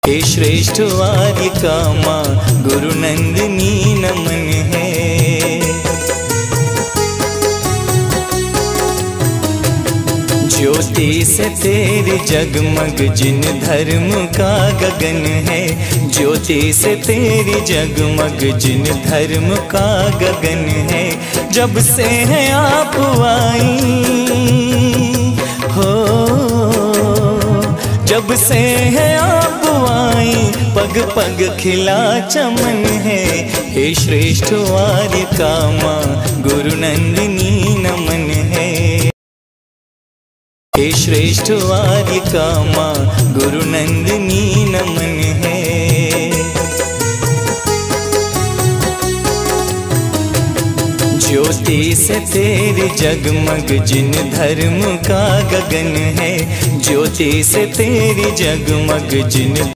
हे श्रेष्ठ आर्य का माँ गुरु नंदिनी नमन है। ज्योति से तेरी जगमग जिन धर्म का गगन है। ज्योति से तेरी जगमग जिन धर्म का गगन है। जब से है आप आई हो, जब से है आप आई, पग पग खिला चमन है। हे श्रेष्ठ आर्य का माँ गुरु नंदिनी नमन है। हे श्रेष्ठ आर्य का माँ गुरु नंदिनी नमन है। ज्योति से तेरी जगमग जिन धर्म का गगन है। ज्योति से तेरी जगमग जिन